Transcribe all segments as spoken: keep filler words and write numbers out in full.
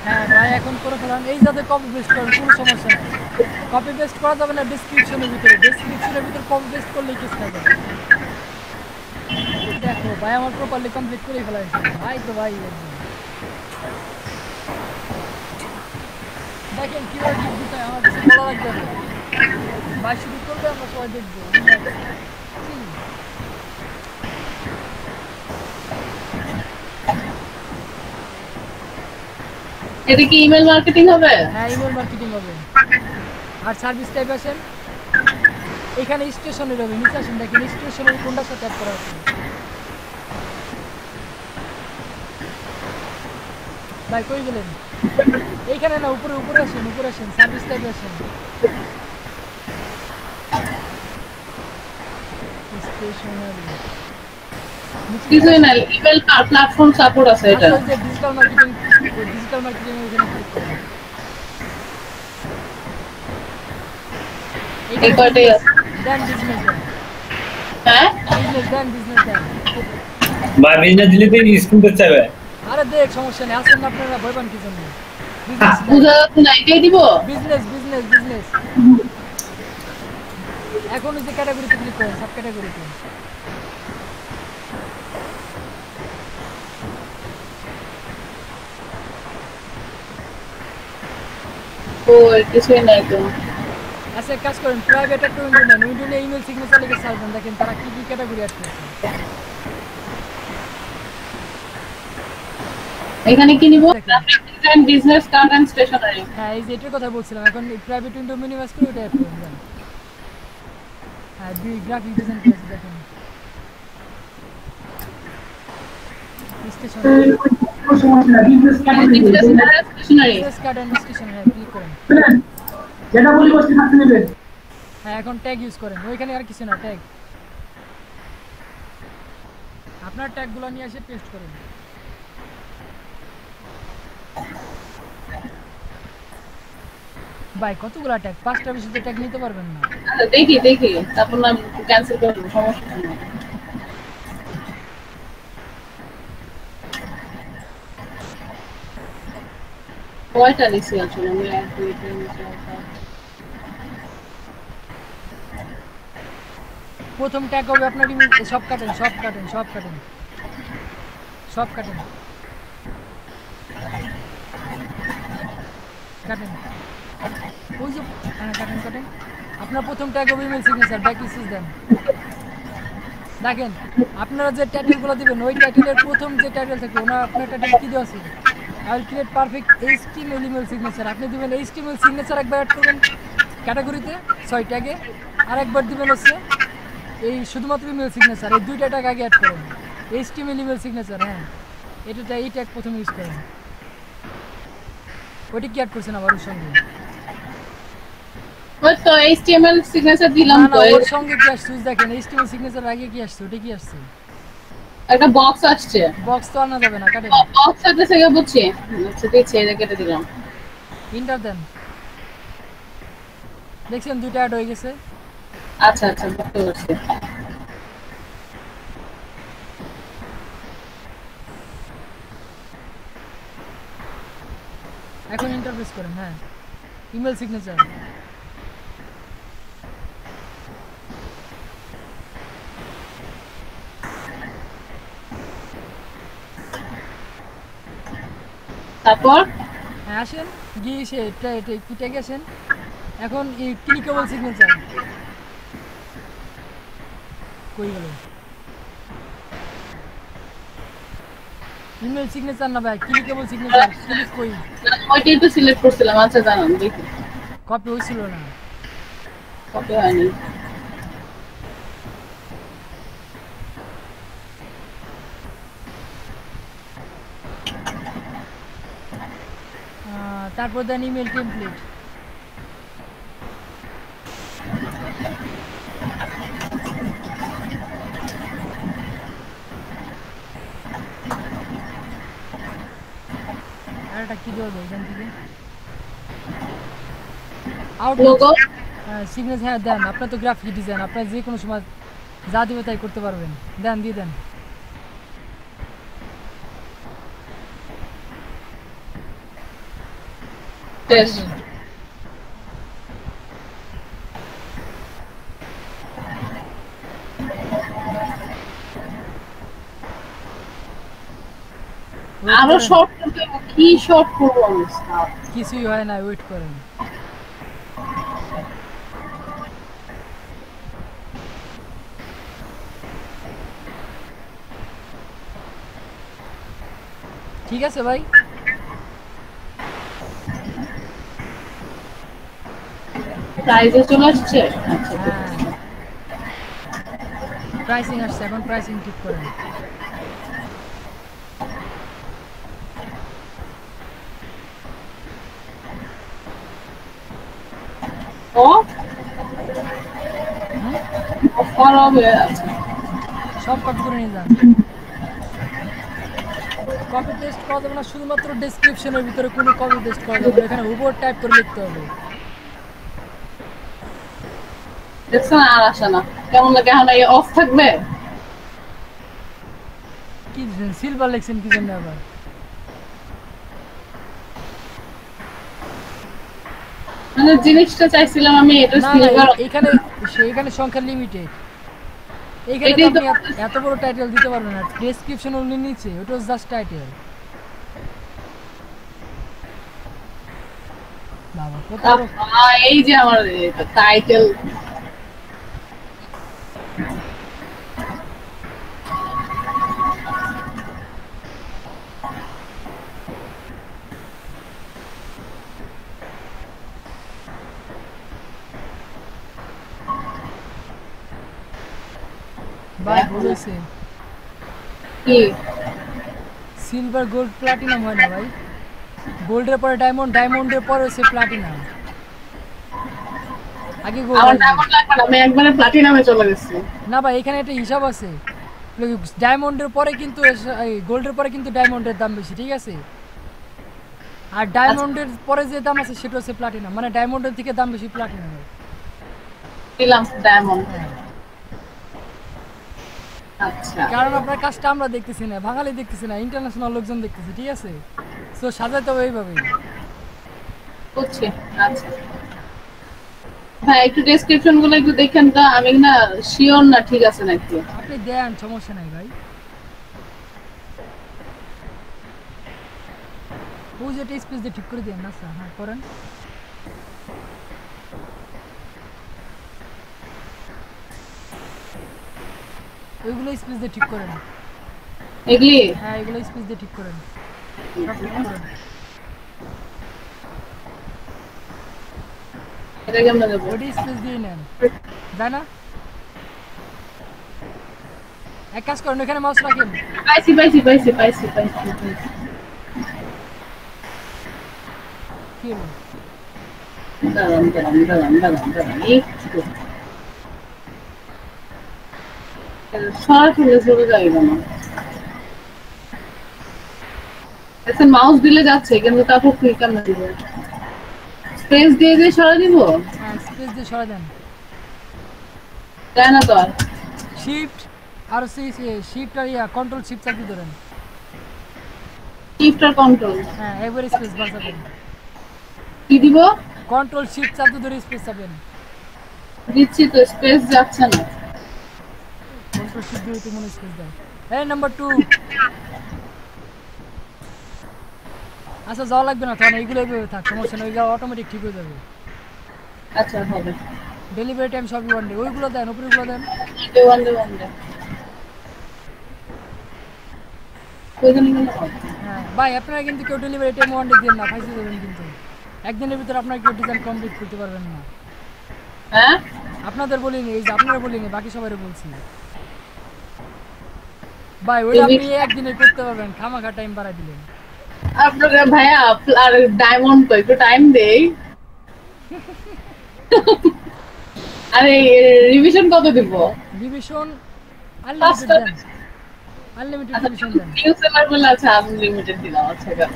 হ্যাঁ ভাই এখন করে ফেলাম এই যাতে কপি পেস্ট করেন কোনো সমস্যা নেই কপি পেস্ট করা যাবে না ডেসক্রিপশনের ভিতরে ডেসক্রিপশনের ভিতরে কপি পেস্ট করলেই কেস খাবে দেখো ভাই আমার প্রপারলি কমপ্লিট করেই ফেলাইছে ভাই তো ভাই দেখেন কীভাবে গিফট দিতে হয় আমার কিছু বলা লাগবে না ভাই শুরু করবে আমরা সবাই দেখবো এটা কি ইমেল মার্কেটিং হবে? হ্যাঁ ইমেল মার্কেটিং হবে আর সার্ভিস টাইপ আসেন এখানে স্টেশনের হবে নিচে আসেন দেখেন স্টেশনের কোনটার সাথে অ্যাড করা আছে ভাই কই গেলেন এইখানে না উপরে উপরে আসেন উপরে আসেন সার্ভিস টাইপ আসেন স্টেশনারি কিছুই না ইমেল প্ল্যাটফর্ম সাপোর্ট আছে এটা আসলে যে ডিজিটাল মার্কেটিং ডিজিটাল মার্কেটিং এখানে ক্লিক করুন এই কয়টাই আছে দেন বিজনেস হ্যাঁ বিজনেস দেন বিজনেস দেন বা বিজনেস দিলে তো স্কুল করতে হবে আরে দেখ সমস্যা নেই আসেন না আপনারা ভয় পান কি জন্য বিজনেস বুঝা যাচ্ছে না এটাই দিব বিজনেস বিজনেস বিজনেস এখন যে ক্যাটাগরিতে ক্লিক করেন সাব ক্যাটাগরিতে ও কিছুই নাই তো আচ্ছা কাজ করেন প্রাইভেট একটা উইন্ডো নেন উইন্ডো নিয়ে ইমেল সিগনেচার লিখে সার্চ দেন দেখেন তারা কি কি ক্যাটাগরি অ্যাড করেছে এখানে কি নিব design business card and stationery হ্যাঁ এই যে এটার কথা বলছিলাম এখন প্রাইভেট উইন্ডো মিনিমাইজ করে ওটা অ্যাড করুন দেন হ্যাঁ দুই গ্রাফিক ডিজাইন করেছে দেখেন stationery stationery business card and station হ্যাঁ ক্লিক করেন যেটা বলি বসে থাকতে নেবেন হ্যাঁ এখন ট্যাগ ইউজ করেন ওইখানে আর কিছু না ট্যাগ আপনার ট্যাগগুলো নিয়ে এসে পেস্ট করেন ভাই কতগুলা ট্যাগ পাঁচটা বেশি তো ট্যাগ নিতে পারবেন না আচ্ছা দেখি দেখি তারপর না ক্যান্সেল করব সমস্যা নেই কয়টা লিখছি আসলে আমি এক দুই তিন চার পাঁচ প্রথম ট্যাগ হবে আপনার ইমেল সব কাটেন সব কাটেন সব কাটেন সব কাটেন কাটেন ওই যে হ্যাঁ কাটেন কাটেন আপনার প্রথম ট্যাগ হবে ইমেল সিগনেচার ব্যাক ইসিস দেন দেখেন আপনারা যে টাইটেলগুলো দিবেন ওই টাইটেলের প্রথম যে টাইটেল থাকে ওনার আপনার টাইটেল কী দেওয়া আছে I will create perfect HTML email signature আপনি দিবেন এইচটিএমএল সিগনেচার একবার অ্যাড করবেন ক্যাটাগরিতে ছয় ট্যাগে আর একবার দিবেন হচ্ছে এই শুধুমাত্র ইমেল সিগনেচার এই দুইটা ট্যাগ আগে অ্যাড করেন এইচটিএমএল ইমেল সিগনেচার হ্যাঁ এটা এই ট্যাগ প্রথমে ইউজ করেন ওইটা কি অ্যাড করছেন আবার ওর সঙ্গে ওই তো এইচটিএমএল সিগনেচার দিলাম তো ওর সঙ্গে কি আসছে দেখেন এইচটিএমএল সিগনেচার আগে কি আসছে ওটা কি আসছে একটা বক্স আসছে বক্স তো আনা যাবে না কাটেন বক্স সাথে থেকে বুঝছি আচ্ছা দিচ্ছি এটা কেটে দিলাম ইন্টার দেন দেখছেন দুইটা অ্যাড হয়ে গেছে আচ্ছা আচ্ছা বুঝতে পারছি এখন ইন্টারফেস করেন হ্যাঁ ইমেল সিগনেচার তারপর হ্যাঁ আসেন গিয়ে সে কি ট্যাগে আসেন এখন এই ক্লিকেবল সিগনেচার কই গেল ইমেল সিগনেচার না ভাই ক্লিকেবল সিগনেচার ক্লিক কই ওইটাই তো সিলেক্ট করছিলাম আচ্ছা জানান দেখি কপি হইছিল না কপি হয়নি তারপর দেন ইমেল টেমপ্লেট আর এটা কি দেওয়া যায় এখান থেকে আউটলুক সিগনেচার হ্যাঁ দেন আপনার তো গ্রাফিক ডিজাইন আপনার যে কোনো সময় যা দিবে তাই করতে পারবেন দেন দিয়ে দেন টেস্ট আরো শর্ট করতে হবে। কি শর্ট করবো আমি স্যার? কিছুই হয় না, ওয়েট করেন। ঠিক আছে ভাই, প্রাইজে চলে আসছে। আচ্ছা হ্যাঁ প্রাইসিং আসছে, এখন প্রাইসিং ঠিক করেন। ও অফার হবে। সব কপি করে নিয়ে যান। কপি পেস্ট করা যাবে না, শুধুমাত্র ডেসক্রিপশনের ভিতরে কোনো কপি পেস্ট করা যাবে না, এখানে উপর টাইপ করে লিখতে হবে। দেখছেন আর আসে না, কেমন লাগে এখন এই অফ থাকবে। কি সিলভার লিখছেন কি জন্য আবার? মানে জিনিসটা চাইছিলাম আমি এটা না না সিলভার। এ- এখানে এখানে সংখ্যা লিমিটেড, এইখানে তো এটাই তো আপনি এত- এত বড় টাইটেল দিতে পারবেন না, ডেসক্রিপশন ওনলি নিচে, ওটা জাস্ট টাইটেল। বাবা কত বড় আহ, এই যে আমার টাইটেল ভাই বলেছে কি সিলভার গোল্ড প্লাটিনাম হয় না ভাই, গোল্ডের পরে ডায়মন্ড, ডায়মন্ডের পরে হচ্ছে প্লাটিনাম, আগে গোল্ড আমার ডায়মন্ড লাগবে না, আমি একবারে প্লাটিনামে চলে গেছি। না ভাই এখানে একটা হিসাব আছে, ডায়মন্ডের পরে কিন্তু গোল্ডের পরে কিন্তু ডায়মন্ডের দাম বেশি, ঠিক আছে? আর ডায়মন্ডের পরে যে দাম আছে সেটা হচ্ছে প্লাটিনাম, মানে ডায়মন্ডের থেকে দাম বেশি প্লাটিনামের। দিলাম ডায়মন্ড। হ্যাঁ আচ্ছা কারণ আপনার কাজটা আমরা দেখতেছি না, বাঙালি দেখতেছি না, ইন্টারন্যাশনাল লোকজন দেখতেছে, ঠিক আছে? সো সাজাতে হবে এইভাবেই। বুঝছি। আচ্ছা ভাই একটু ডেসক্রিপশন গুলো একটু দেখেন তো, আমি না শিওর না ঠিক আছে নাকি। আপনি দেন, সমস্যা নাই ভাই। ওই যে একটা স্পেস দিয়ে ঠিক করে দেন না স্যার, হ্যাঁ করেন। ওইগুলো স্পেস দিয়ে ঠিক করেন। এগুলি হ্যাঁ এগুলো স্পেস দিয়ে ঠিক করেন, সব ঠিক করেন। এটা কেমন দেবো? ওইটা স্পেস দিয়ে নেন, তাই না? এক কাজ করেন, এখানে মাউস রাখেন। পাইছি পাইছি পাইছি পাইছি পাইছি পাইছি। কি হলো? দাঁড়ান দাঁড়ান দাঁড়ান দাঁড়ান দাঁড়ান একটু সরাসরি চলে যাই না। আচ্ছা মাউস দিলে যাচ্ছে কিন্তু তারপর ক্লিক কেমন দিব? স্পেস দিয়ে দিয়ে সরা দিব? হ্যাঁ স্পেস দিয়ে সরা দেন। তাই না তো আর শিফট আর সেই শিফট আর ইয়া কন্ট্রোল শিফট চাপি ধরেন। শিফট আর কন্ট্রোল হ্যাঁ একবার স্পেস বার চাপেন, কি দিব? কন্ট্রোল শিফট চাপতে ধরে স্পেস চাপেন। দিচ্ছি তো স্পেস যাচ্ছে না। কন্ট্রোল শিফট দিয়ে তো মনে স্পেস দেয়। এই নাম্বার টু। আচ্ছা যাওয়া লাগবে না, তখন এইগুলো এইভাবে থাক, সমস্যা নেই, ওইগুলো অটোমেটিক ঠিক হয়ে যাবে। আচ্ছা হবে। ডেলিভারি টাইম সবই ওয়ান ডে, ওইগুলো দেন, উপরেগুলো দেন। Day one day one day ওইখানে গেলে হবে। হ্যাঁ ভাই আপনারা কিন্তু কেউ ডেলিভারি টাইম ওয়ান ডে দেন না, ফাইসে দেবেন কিন্তু। একদিনের ভিতরে আপনারা কেউ ডিজাইন কমপ্লিট করতে পারবেন না। হ্যাঁ আপনাদের বলিনি, এই যে আপনারা বলিনি, বাকি সবাই বলছি ভাই, ওই আপনি একদিনে করতে পারবেন, খামাখা টাইম বাড়াই দিলেন। আপনারা ভাইয়া আর ডায়মন্ড তো একটু টাইম দেই। আরে রিভিশন কত দিব? রিভিশন আনলিমিটেড দেন, আনলিমিটেড রিভিশন দেন। নিউ সেলার বলে আছে আনলিমিটেড দিলাম। আচ্ছা গেল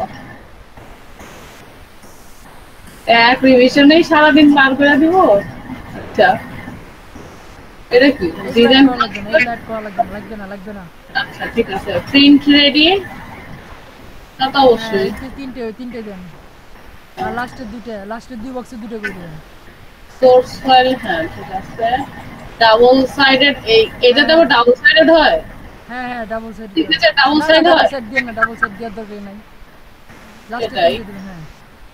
এক রিভিশনেই সারাদিন পার করে দিব। আচ্ছা এটা কি ডিজাইন লাগবে না, এগুলো অ্যাড করা লাগবে না, লাগবে না লাগবে না। আচ্ছা ঠিক আছে প্রিন্ট রেডি তা তো হ্যাঁ অবশ্যই। এই যে তিনটে, ওই তিনটে দেন। আর লাস্টের দুটো লাস্টের দুই বক্সে দুটো করে দিবেন সোর্স ফাইল হ্যাঁ ঠিক আছে ডাবল সাইডেড এই এটা তো ডাবল সাইডেড হয় হ্যাঁ হ্যাঁ double side signature double side double হয় সাইড দিয়ে না ডাবল সাইড দেওয়ার দরকার নাই লাস্টে এটাই। দিয়ে দিবেন হ্যাঁ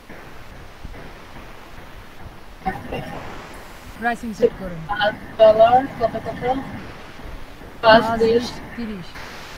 প্রাইসিং সেট করেন পাঁচ ডলার কত কত পাঁচ বিশ তিরিশ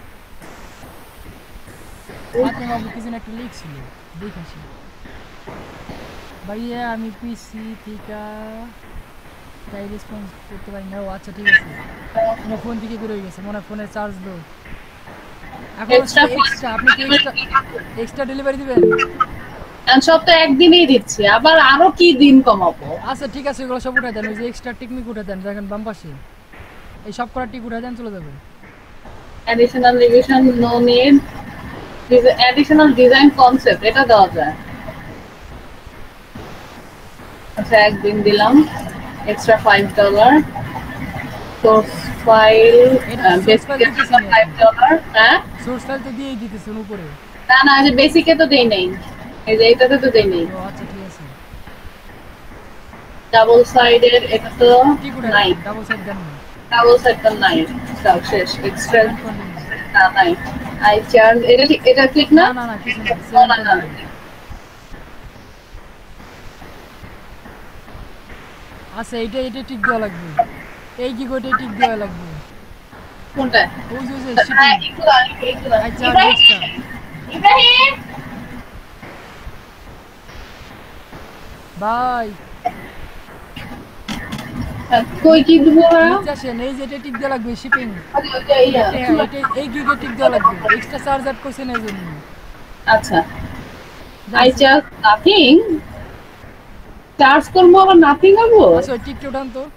আপনি বাবু কিছু একটা লিখছিল দেখাছি ভাইয়া আমি পিসি থেকে তাই রেসপন্স করতে পারি না ও আচ্ছা ঠিক আছে আমার ফোন থেকে বের হয়ে গেছে মনে হয় ফোনে চার্জ লো এখন Extra phone- এক্সট্রা আপনি কি এক্সট্রা এক্সট্রা ডেলিভারি দিবেন আর সব তো একদিনেই দিচ্ছে আবার আরো কি দিন কমাবো আচ্ছা ঠিক আছে এগুলো সব উঠে দেন ওই যে এক্সট্রা টেকনিক উঠে দেন দেখেন বাম পাশে এই সব করা টিক উঠে দেন চলে যাবে additional revision no need this is additional design concept এটা দেওয়া যায় আচ্ছা একদিন দিলাম extra five dollar source file এটা source বেসিক file দিতেছি না ফাইভ ডলার হ্যাঁ সোর্স ফাইল তো দিয়েই দিতেছেন উপরে না না যে বেসিকে তো দেই নাই এই যে এটাতে তো দেই নাই ও আচ্ছা ঠিক আছে ডাবল সাইডের এটা তো টিক উঠে নাই দেন ডাবল সাইড দেন না ডাবল সাইড তো নাই সব শেষ এক্সট্রা Continue। না নাই আই চার্জ এটা ঠিক এটা ঠিক না না না না কিছু না না, seven না, না। continue। আচ্ছা এইটা এটা টিক দেওয়া লাগবে এই কি গোটা টিক দেওয়া লাগবে কোনটা ওই যে ওই যে হ্যাঁ, শিপিং এগুলো, এগুলো। I charge Ibrahim, extra Ibrahim বাই হ্যাঁ, কই কি দিব ওরা? নিচে আসেন এই যে এটা টিক দেওয়া লাগবে শিপিং আরে, ওইটা ইয়া, হ্যাঁ এটা এই গিগে টিক দেওয়া লাগবে এক্সট্রা চার্জ অ্যাড করছেন এই জন্য আচ্ছা আই চার্জ নাথিং চার্জ করবো আবার নাথিং হবো আচ্ছা ওই টিকটা উঠান তো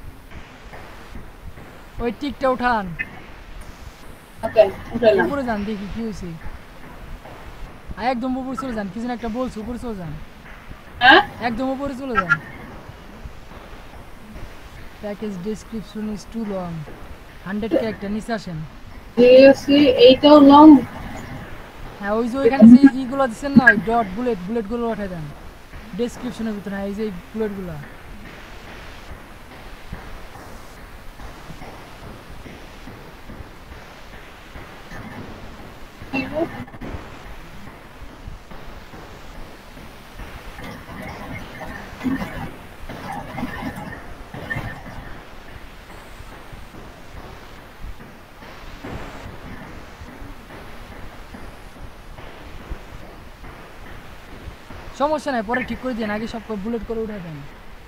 ওই টিকটা উঠান ওকে উঠালাম উপরে যান দেখি কি হয়েছে আর একদম উপরে চলে যান কিছু না একটা বলছো উপরে চলে যান হ্যাঁ একদম উপরে চলে যান package description is too long hundred character নিচে আসেন সিরিয়াসলি এইটাও লং হ্যাঁ ওই যে ওইখানে যে ইগুলো দিচ্ছেন না ডট বুলেট বুলেটগুলো উঠাই দেন ডেসক্রিপশনের ভিতরে হ্যাঁ এই যে বুলেটগুলো সমস্যা নাই পরে ঠিক করে দিন আগে সব বুলেট করে উঠে দেন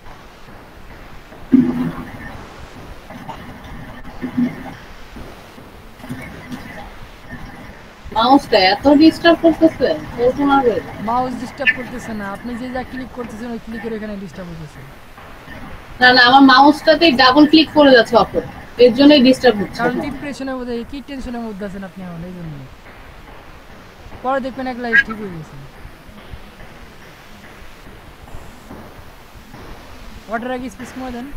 মাউসটা এত ডিস্টার্ব করতেছে এরকম আগে মাউস ডিস্টার্ব করতেছে না আপনি যে যা ক্লিক করতেছেন ওই ক্লিকের এখানে ডিস্টার্ব হতেছে না না আমার মাউসটাতে ডাবল ক্লিক করে যাচ্ছে অপর এর জন্যই ডিস্টার্ব হচ্ছে কারণ ডিপ্রেশনের মধ্যে কি টেনশনের মধ্যে আছেন আপনি এখন এই জন্য পরে দেখবেন এক লাইফ ঠিক হয়ে গেছে অর্ডার আগে স্পেস কমে দেন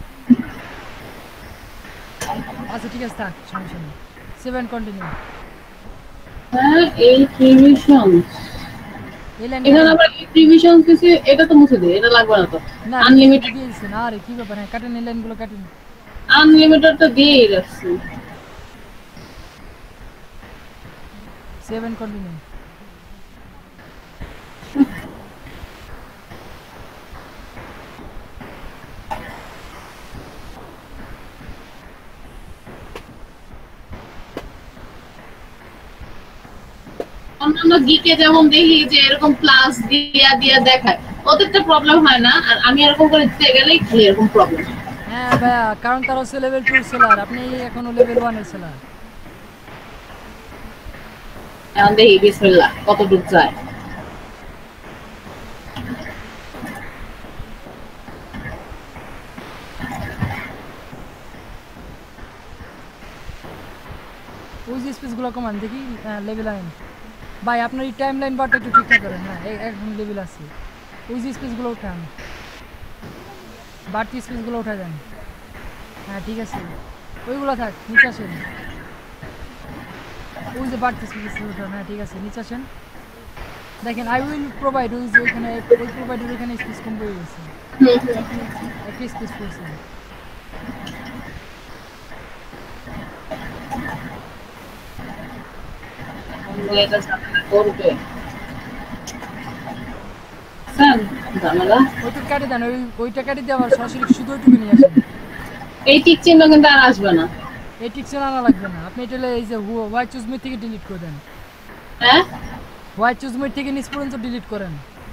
আচ্ছা ঠিক আছে থাক সমস্যা নেই সেভেন কন্টিনিউ হ্যাঁ এই রিভিশন এই লাইন এখানে আবার এই রিভিশন কিছু এটা তো মুছে দিই এটা লাগবে না তো না আনলিমিটেড দিয়েছে না আরে কি ব্যাপার হ্যাঁ কাটেন এই লাইনগুলো কাটেন আনলিমিটেড তো দিয়েই রাখছি সেভেন কন্টিনিউ অন্যান্য গিকে যেমন দেখি যে এরকম প্লাস দিয়া দিয়া দেখায় ওদের তো প্রবলেম হয় না আর আমি এরকম করে দিতে গেলেই খালি এরকম প্রবলেম হ্যাঁ ভাইয়া কারণ তারা হচ্ছে লেভেল টুর সেলার আপনি এখনো লেভেল ওয়ানের সেলার এখন দেখি বিসমিল্লাহ কতটুক যায় ওই যে স্পেসগুলো কমান দেখি হ্যাঁ লেভেল লাইন ভাই আপনার এই টাইম লাইন বারটা একটু ঠিকঠাক করেন হ্যাঁ এই এখন লেভেল আছে ওই যে স্পেসগুলো উঠান বাড়তি স্পেসগুলো উঠা দেন হ্যাঁ ঠিক আছে ওইগুলো থাক নিচে আসেন ওই যে বাড়তি স্পেস উঠান হ্যাঁ ঠিক আছে নিচে আসেন দেখেন আই উইল প্রোভাইড ওই যে ওইখানে ওই প্রোভাইডের ওইখানে স্পেস কম হয়ে গেছে হুম হুম একটা স্পেস পড়ছে এটা ঝামেলা করবে স্যার ঝামেলা ওইটা কাটি দেন ওই ওইটা কাটি দিয়ে আবার সরাসরি শুধু ওইটুকু নিয়ে আসেন এই টিক চিহ্ন কিন্তু আর আসবে না এই টিকশন আনা লাগবে না আপনি এটা এই যে হোয়াইট চুজ মি থেকে ডিলিট করে দেন হ্যাঁ হোয়াইট চুজ মি থেকে নিচ পর্যন্ত ডিলিট করেন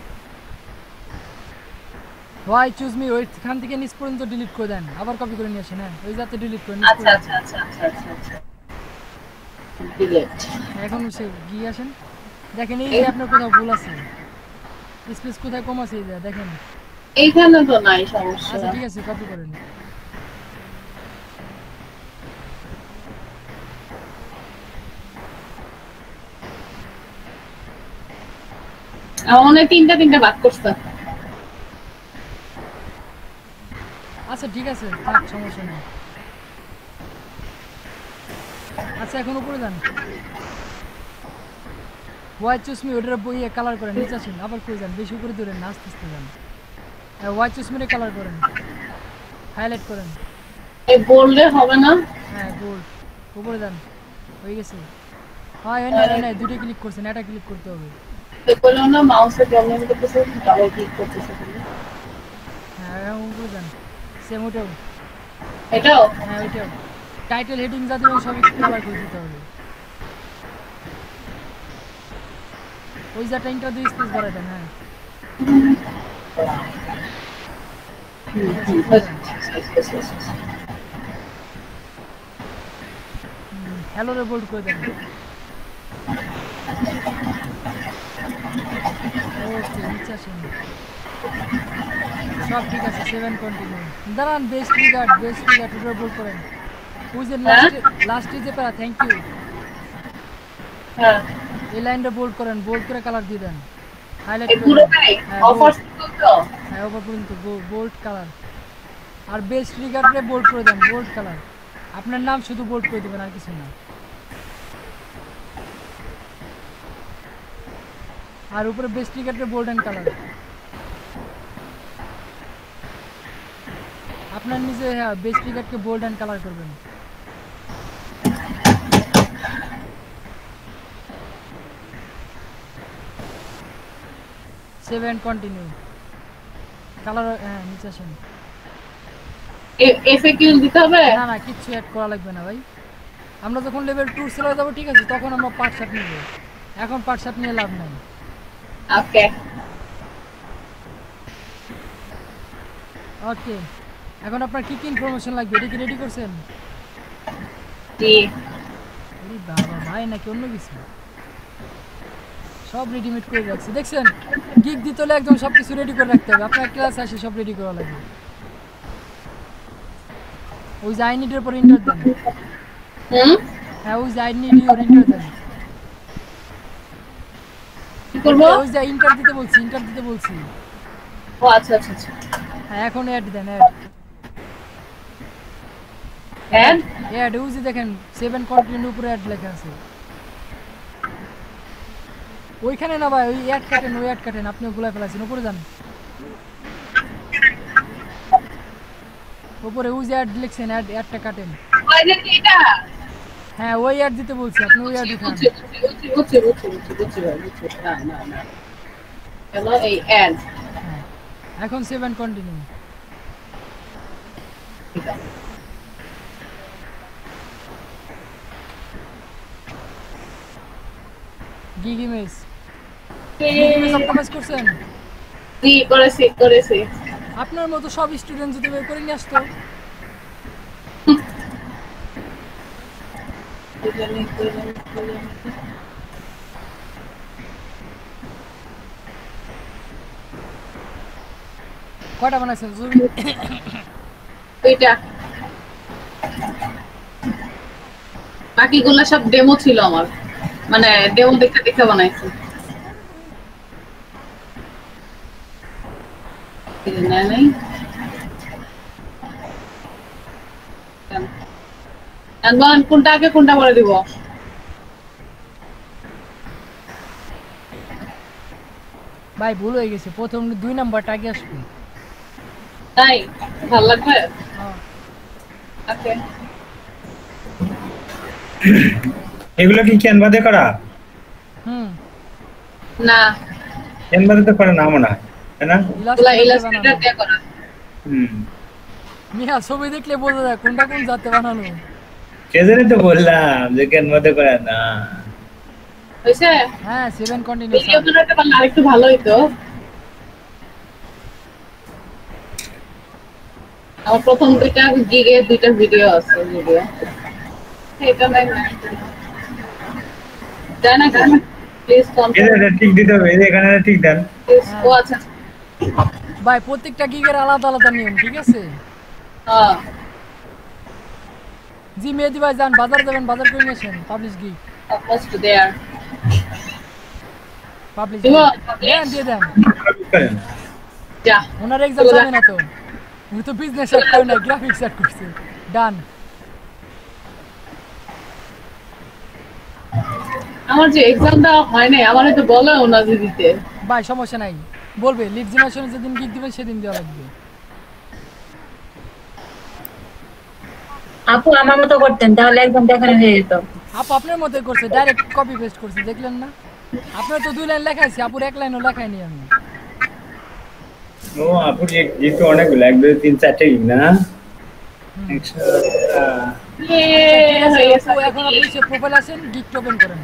হোয়াইট চুজ মি ওইখান থেকে নিচ পর্যন্ত ডিলিট করে দেন আবার কপি করে নিয়ে আসেন হ্যাঁ ওই যাতে ডিলিট করেন নিচ আচ্ছা পর্যন্ত। আচ্ছা আচ্ছা আচ্ছা আচ্ছা আচ্ছা ডিলিট এখন সে গিয়ে আসেন দেখেন এই যে আপনার কোথাও ভুল আছে স্পেস কোথায় কম আছে এই যে দেখেন এইখানে তো নাই সমস্যা আচ্ছা ঠিক আছে কপি করেন আমার তিনটা তিনটা ভাগ করছে আচ্ছা ঠিক আছে থাক সমস্যা নেই আচ্ছা এখন উপরে যান হোয়াইট চুসমি ওটার বইয়ে কালার করেন নিচে আসেন আবার কই যান বেশি উপরে ধরেন না আস্তে আস্তে যান হোয়াইট চুসমিরে কালার করেন হাইলাইট করেন এই বললে হবে না হ্যাঁ গোল্ড উপরে যান হয়ে গেছে হ্যাঁ এনে এনে দুটো ক্লিক করছেন এটা ক্লিক করতে হবে তো বললাম না মাউসের প্রবলেম করতেছে ডাবল ক্লিক করতেছে হ্যাঁ এখন উপরে যান সেম ওটাও এটাও হ্যাঁ ওইটাও টাইটেল হেডিং যা দেবেন সবই কালার করে দিতে হবে ওই যা টাইমটা দুই স্পেস বাড়াই দেন হ্যাঁ হ্যালো রে বোল্ড করে দেন ওকে নিচে আসেন সব ঠিক আছে সেভেন কন্টিনিউ দাঁড়ান বেস্ট রিগার্ড বেস্ট রিগার্ড ওটা বোল্ড করেন ওই যে লাস্টে লাস্টে যে পারা থ্যাংক ইউ হ্যাঁ এই লাইনটা বোল্ড করেন বোল্ড করে কালার দিয়ে দেন হাইলাইট এই করে পুরোটাই হ্যাঁ, অফার তো হ্যাঁ ওপর পর্যন্ত বোল্ড কালার আর বেস্ট রিগার্ডে বোল্ড করে দেন বোল্ড কালার আপনার নাম শুধু বোল্ড করে দেবেন আর কিছু না আর উপরে বেস্ট রিগার্ডে বোল্ড এন্ড কালার আপনার নিজে হ্যাঁ বেস্ট রিগার্ডকে বোল্ড এন্ড কালার করবেন সেভ এন্ড কন্টিনিউ কালার হ্যাঁ নিচে আসেন এফএকিউ দিতে হবে না না কিচ্ছু অ্যাড করা লাগবে না ভাই আমরা যখন লেভেল টু চলে যাবো ঠিক আছে তখন আমরা পার্ট শার্ট নিব এখন পার্ট শার্ট নিয়ে লাভ নাই ওকে ওকে এখন আপনার কি কি ইনফরমেশন লাগবে এটা কি রেডি করছেন জি আরে বাবা ভাই নাকি অন্য কিছু সব রেডিমেড করে রাখছি দেখছেন গিগ দিতে হলে একদম সব কিছু রেডি করে রাখতে হবে আপনার ক্লাস আসে সব রেডি করা লাগবে ওই যে আই নিডের পর ইন্টার দেন হুম হ্যাঁ ওই যে আই নিড ইউর ইন্টার দেন কি করবো ওই যে ইন্টার দিতে বলছি ইন্টার দিতে বলছি ও আচ্ছা আচ্ছা আচ্ছা হ্যাঁ এখন অ্যাড দেন অ্যাড অ্যাড অ্যাড ওই যে দেখেন সেভেন কন্টিনিউ উপরে অ্যাড লেখা আছে ওইখানে না ভাই ওই অ্যাড কাটেন ওই অ্যাড কাটেন আপনি গুলাই ফেলাছেন উপরে যান উপরে ওই যে অ্যাড লিখছেন অ্যাড অ্যাডটা কাটেন ওই যে এটা হ্যাঁ ওই অ্যাড দিতে বলছি আপনি ওই অ্যাড উঠান বুঝছি বুঝছি বুঝছি বুঝছি বুঝছি বুঝছি ভাই বুঝছি না না না হ্যালো এই অ্যাড হ্যাঁ এখন সেভেন কন্টিনিউ ঠিক আছে gig image gig image optimise করছেন জি করেছি করেছি আপনার মতো সব স্টুডেন্ট যদি বের করে নিয়ে আসতো কয়টা বানাইছেন জরুরি ওইটা বাকিগুলো সব ডেমো ছিল আমার মানে ডেমো দেখে দেখে বানাইছি নেয় নাই এখন কোনটা আগে কোনটা বলে দিব ভাই ভুল হয়ে গেছে, প্রথম দুই নাম্বারটা আগে আসবে। তাই ভালো লাগবে। হ্যাঁ ওকে এগুলো কি ক্যানভাতে করা? হুম না ক্যানভাতে তো করা না মনে হয়, তাই না? এগুলা ইলাস্ট্রেটর দিয়ে করা। হুম, মিয়া ছবি দেখলে বোঝা যায় কোনটা কোন জাতে বানানো। সেজন্যই তো বললাম যে ক্যানভাতে করা না। হইছে হ্যাঁ সেভেন কন্টিনিউ ভিডিও বানাতে পারলে আরেকটু ভালো হইতো। আমার প্রথম দুইটা গিগে দুইটা ভিডিও আছে ভিডিও এটা নাই জানা জানা প্লিজ এটা কন্ট্রোল এটা ঠিক দিতে হবে, এই যে এখানে ঠিক দেন। ও আচ্ছা ভাই প্রত্যেকটা গিগের আলাদা আলাদা নিয়ম, ঠিক আছে? হ্যাঁ জি মেহেদি ভাই যান বাজার যাবেন, বাজার করে নিয়ে আসেন publish gig. Almost there publish দিব দেন দিয়ে দেন। করেন। যা ওনার এক্সাম যাবে না তো, উনি তো বিজনেস সেট করে না, গ্রাফিক্স সেট করছে। ডান। আমার যে এক্সামটা হয় নাই আমার তো বলে ওনা দিতে ভাই সমস্যা নাই, বলবে লিড জেনারেশনে যেদিন গিগ দিবেন সেদিন দেওয়া লাগবে। আপু আমার মতো করতেন তাহলে একদম দেখানো হয়ে যেত। আপু আপনার মতো করছে, ডাইরেক্ট কপি পেস্ট করছে, দেখলেন না? আপনার তো দুই লাইন লেখাইছি, আপুর এক লাইনও লেখাইনি আমি। ও আপু একটু অনেকগুলো, এক দুই তিন চারটে গিগ না? একশো, আহ, ইয়ে হয়ে গেছে আপু এখন আপনি সে প্রোফাইল আছেন, গিগ ওপেন করেন,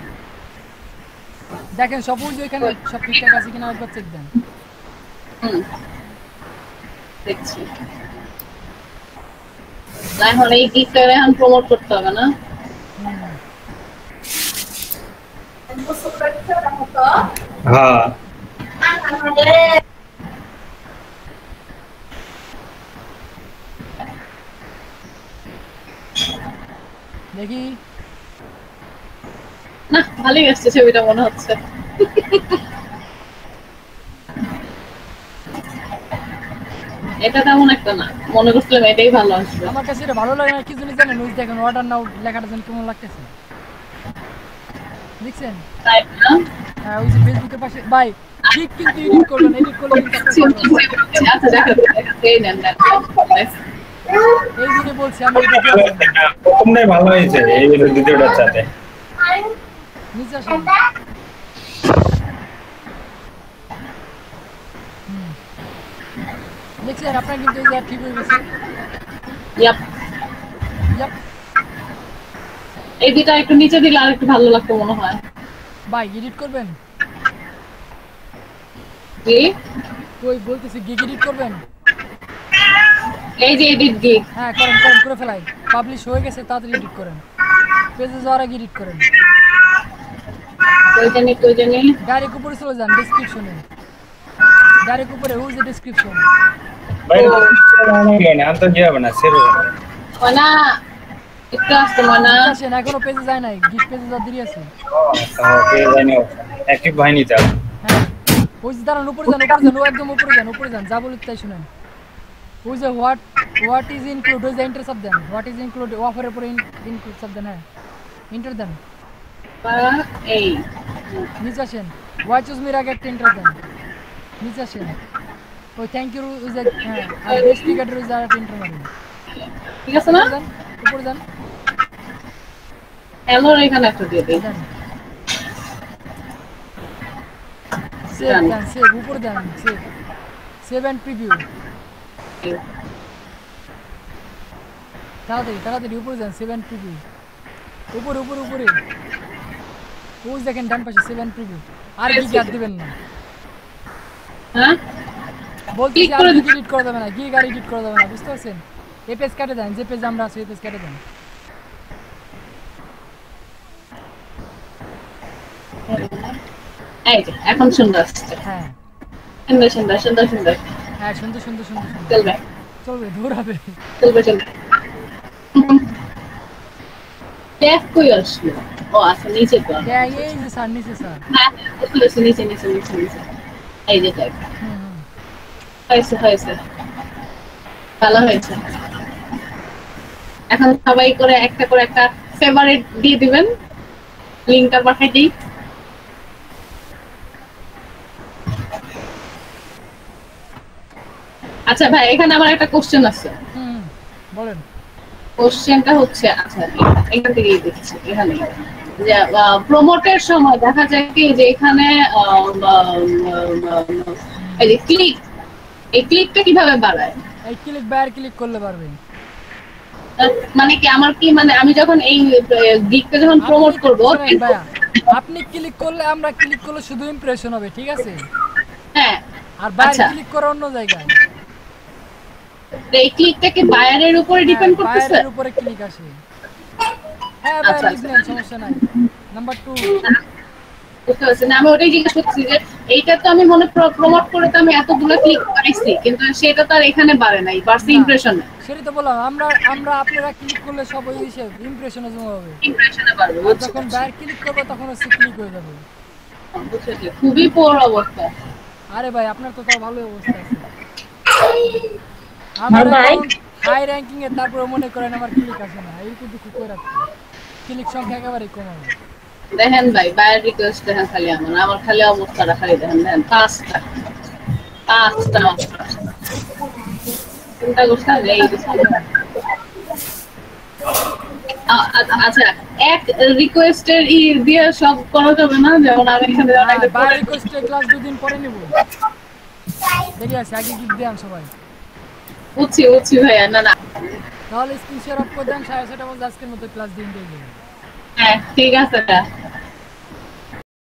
দেখেন সবুজ ওইখানে সব ঠিকঠাক আছে কিনা একবার চেক দেন। হুম দেখছি না এখন এই গিগটা এখন প্রমোট করতে হবে না হ্যাঁ দেখি না ভালোই আসছে ছবিটা মনে হচ্ছে এটা তেমন একটা না মনে করছিলাম এটাই ভালো আসবে আমার কাছে এটা ভালো লাগে না কি জন্য জানেন, ওই দেখেন অর্ডার নাও লেখাটা যেন কেমন লাগতেছে, দেখছেন? তাই না হ্যাঁ ওই যে ফেসবুকের পাশে ভাই ঠিক কিন্তু এডিট করবেন, এডিট করলে কিন্তু আপনার ভালো হবে। আচ্ছা দেখো এই নেন নেন এই জন্য বলছি আমি এটা দিয়েছি। প্রথমটাই ভালো হয়েছে, এই দ্বিতীয়টার সাথে। নিচে আসেন। হুম। দেখছেন আপনার কিন্তু এই যে ঠিক হয়ে গেছে। ইয়াপ ইয়াপ এই দুটা একটু নিচে দিলে আর একটু ভালো লাগতো মনে হয় ভাই এডিট করবেন? জি কই বলতেছি গিগ এডিট করবেন? এই যে এডিট গিগ হ্যাঁ করেন করেন করে ফেলাই, পাবলিশ হয়ে গেছে তাড়াতাড়ি এডিট করেন, পেজে যাওয়ার আগে এডিট করেন। কই জানি কই জানি ডাইরেক্ট উপরে চলে যান ডেসক্রিপশনে, ডাইরেক্ট উপরে ওই যে ডেসক্রিপশন। বাইরে না আনতে যাবে না সেরো মানা একটু আসতে মানা আসেন, এখনো পেজে যায় নাই, গিগ পেজে যা দেরি আছে। ওকে জানি অ্যাক্টিভ হয়নি তা। হ্যাঁ ওই যে দাঁড়ান উপরে যান, উপরে যান, ও একদম উপরে যান, উপরে যান, যা বলি তাই শুনেন। ওই যে হোয়াট হোয়াট ইজ ইনক্লুড, ওই যে এন্টার শব্দ দেন, হোয়াট ইজ ইনক্লুড অফারের পরে ইনক্লুড শব্দ দেন, হ্যাঁ এন্টার দেন। এই নিচে আসেন, ওয়াই চুজ মির আগে একটা এন্টার দেন, নিচে আসেন। ওই থ্যাংক ইউ ওই যে হ্যাঁ আর বেস্ট ক্রিকেটার ওই যে আর একটা এন্টার মারেন, ঠিক আছে না যান উপরে যান হ্যালো এখানে একটা দিয়ে দিই দেন, সেভ দেন, সেভ উপরে দেন, সেভ সেভ এন্ড প্রিভিউ, তাড়াতাড়ি তাড়াতাড়ি উপরে যান, সেভ এন্ড প্রিভিউ, উপরে উপরে উপরে ওই দেখেন ডান পাশে সেভ এন্ড প্রিভিউ। আর কি আর দিবেন না, হ্যাঁ বলছি Click আর করে গিগ এডিট করা যাবে না, গিগ আর এডিট করা যাবে না, বুঝতে পারছেন? এই পেজ কেটে দেন, যে পেজ আমরা আছি এই পেজ কেটে দেন। এই যে এখন সুন্দর আসছে হ্যাঁ সুন্দর সুন্দর সুন্দর সুন্দর হ্যাঁ সুন্দর সুন্দর সুন্দর সুন্দর চলবে চলবে, দৌড়াবে। চলবে চলবে টেপ কই আসলো ও আচ্ছা নিচে তো হ্যাঁ এই যে স্যার নিচে স্যার। হ্যাঁ নিচে নিচে নিচে নিচে নিচে এই যে টেপ হুম হুম হয়েছে হয়েছে ভালো হয়েছে এখন সবাই করে একটা করে একটা ফেভারিট দিয়ে দিবেন লিংকটা পাঠিয়ে দিই আচ্ছা ভাই এখানে আমার একটা কোশ্চেন আছে। হুম বলেন। কোশ্চেনটা হচ্ছে আচ্ছা এখান থেকেই দেখছি এখানে যে প্রমোটের সময় দেখা যায় কি যে এখানে এই যে ক্লিক এই ক্লিকটা কিভাবে বাড়ায়? এই ক্লিক বাইরে ক্লিক করলে পারবেন। মানে কি আমার কি মানে আমি যখন এই গিগটা যখন প্রমোট করব ভাইয়া আপনি ক্লিক করলে আমরা ক্লিক করলে শুধু ইমপ্রেশন হবে, ঠিক আছে? হ্যাঁ আর বাইরে আচ্ছা। ক্লিক করে অন্য জায়গায়। এই ক্লিকটা কি বায়ারের উপরে ডিপেন্ড করতেছে? বায়ারের উপরে ক্লিক আসে। হ্যাঁ ভাই আচ্ছা, লিখলেন সমস্যা নাই। নাম্বার টু বুঝতে পারছি না, আমি ওটাই জিজ্ঞেস করছি যে এইটা তো আমি মনে প্রমোট করে তো আমি এতগুলো ক্লিক পাইছি কিন্তু সেটা তো আর এখানে বাড়ে নাই, বাড়ছে ইমপ্রেশনে। সেটাই তো বললাম, আমরা আমরা আপনারা ক্লিক করলে সব ওই হিসেব ইমপ্রেশনে জমা হবে। ইমপ্রেশনে বাড়বে। আর যখন বাইরে ক্লিক করব তখন হচ্ছে ক্লিক হয়ে যাবে। বুঝতে খুবই পোর অবস্থা। আরে ভাই আপনার তো তাও ভালো অবস্থা আছে। আমার আমার ভাই হাই র্যাঙ্কিং এ তারপরে মনে করেন আমার ক্লিক আসে না, এই কিন্তু খুব করে রাখছে। ক্লিক সংখ্যা একেবারেই কম হবে। দেখেন ভাই বায়ার রিকোয়েস্ট দেখেন খালি আমার আমার খালি অবস্থাটা খালি দেখেন দেখেন পাঁচটা পাঁচটা চিন্তা করছেন এই আচ্ছা এক রিকোয়েস্টের ই দিয়ে সব করা যাবে না, যেমন আমি এখানে অনেকটা বাই রিকোয়েস্টে ক্লাস দুদিন পরে নিব। দেরি আছে, আগে গিফট দেন সবাই। বুঝছি বুঝছি ভাইয়া না না তাহলে স্ক্রিন শেয়ার অফ করে দেন, সাড়ে ছটা বাজে আজকের মতো ক্লাস দিন দিয়ে দেবেন। হ্যাঁ ঠিক আছে।